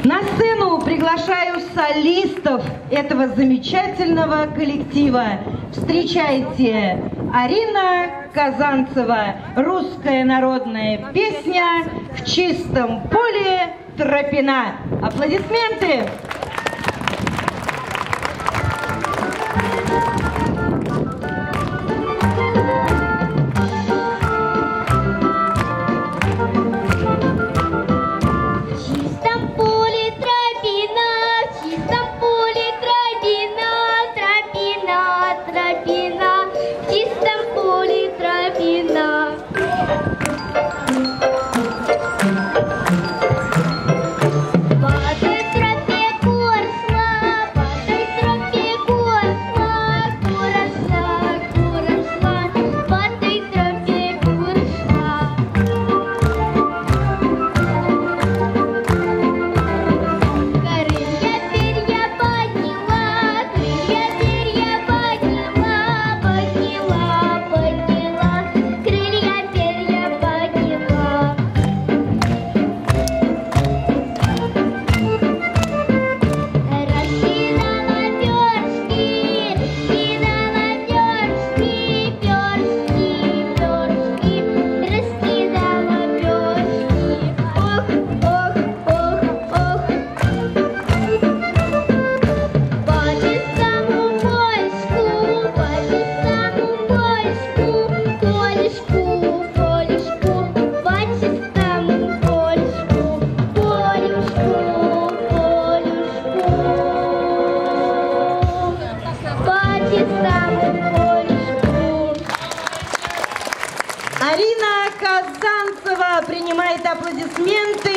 На сцену приглашаю солистов этого замечательного коллектива. Встречайте, Арина Казанцева. Русская народная песня «В чистом поле тропина». Аплодисменты! Арина Казанцева принимает аплодисменты.